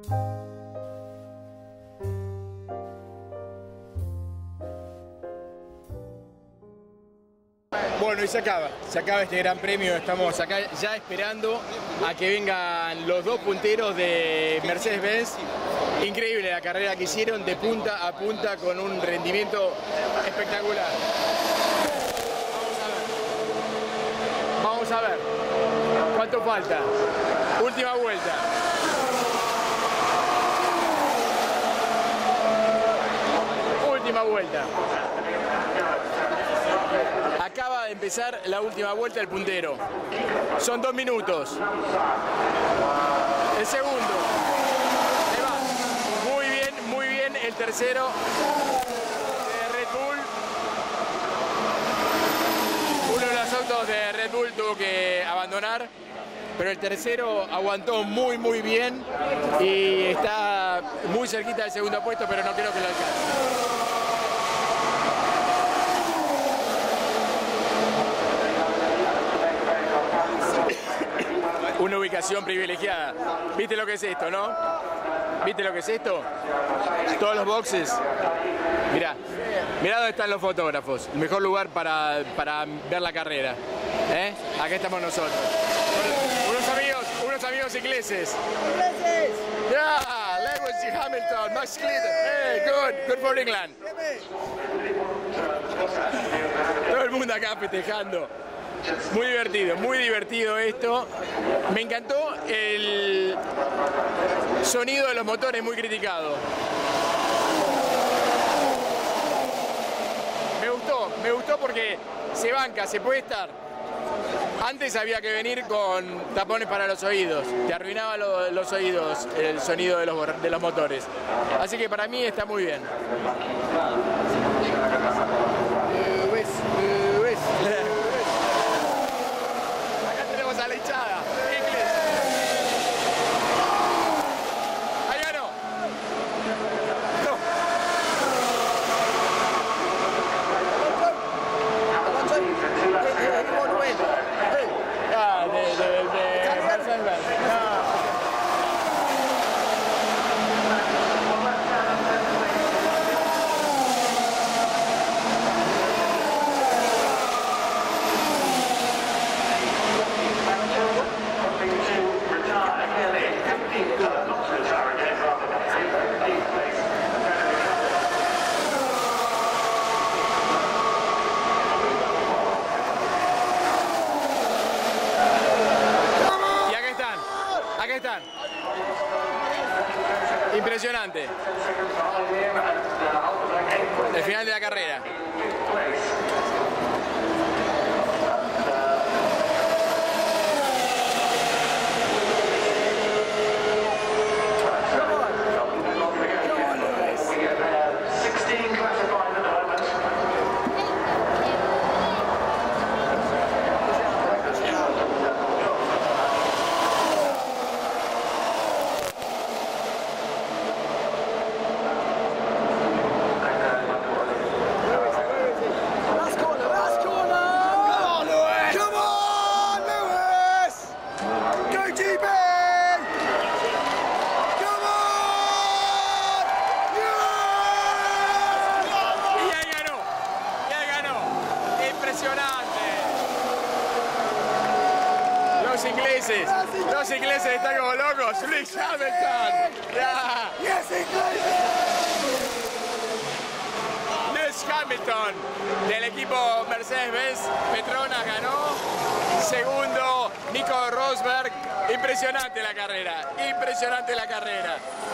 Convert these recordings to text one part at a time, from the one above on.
Bueno, y se acaba este gran premio. Estamos acá ya esperando a que vengan los dos punteros de Mercedes-Benz. Increíble la carrera que hicieron de punta a punta con un rendimiento espectacular. Vamos a ver cuánto falta. Última vuelta. Última vuelta. Acaba de empezar la última vuelta del puntero. Son 2 minutos. El segundo. Ahí va. Muy bien. El tercero de Red Bull. Uno de los autos de Red Bull tuvo que abandonar, pero el tercero aguantó muy bien y está muy cerquita del segundo puesto, pero no creo que lo alcance. Una ubicación privilegiada. ¿Viste lo que es esto, no? ¿Viste lo que es esto? Todos los boxes. Mirá dónde están los fotógrafos. El mejor lugar para ver la carrera. Acá estamos nosotros. Unos amigos ingleses. Yeah, Lewis y Hamilton, Max Cleaton. Hey, good for England. Todo el mundo acá festejando. Muy divertido esto. Me encantó el sonido de los motores, muy criticado. Me gustó porque se banca, se puede estar. Antes había que venir con tapones para los oídos. Te arruinaba los oídos el sonido de los motores. Así que para mí está muy bien. A la hinchada, inglés. Ahí ganó. No. De Mercedes-Benz. Impresionante. El final de la carrera. Los ingleses están como locos. Lewis Hamilton. Yeah. Lewis Hamilton del equipo Mercedes-Benz Petronas ganó. Segundo, Nico Rosberg. Impresionante la carrera. Impresionante la carrera.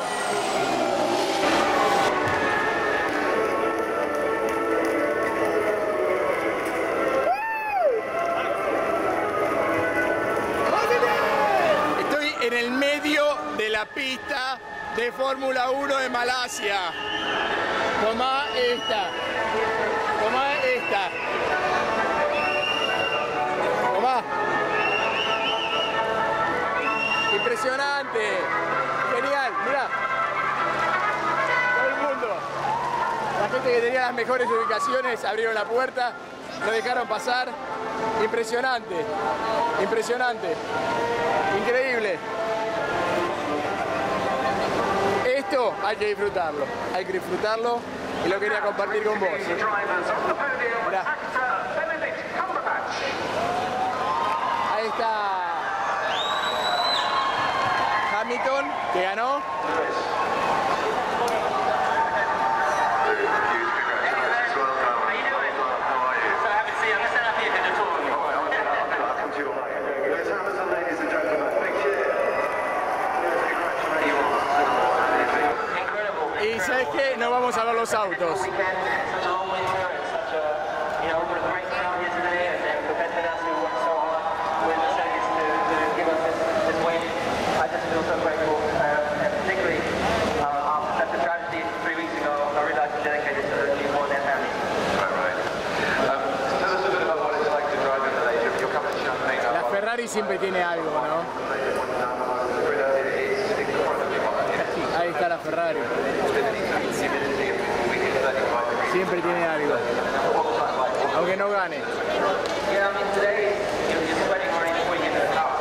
En el medio de la pista de Fórmula 1 de Malasia. Tomá esta. Tomá esta. Tomá. Impresionante. Genial. Mirá. Todo el mundo. La gente que tenía las mejores ubicaciones abrieron la puerta, lo dejaron pasar. Impresionante. Impresionante. Increíble. hay que disfrutarlo, y lo quería compartir con vos. Mirá. Ahí está Hamilton, que ganó. Y ¿sabes qué? No vamos a ver los autos. La Ferrari siempre tiene algo, ¿no? Ahí está la Ferrari. Siempre tiene algo. Aunque no gane.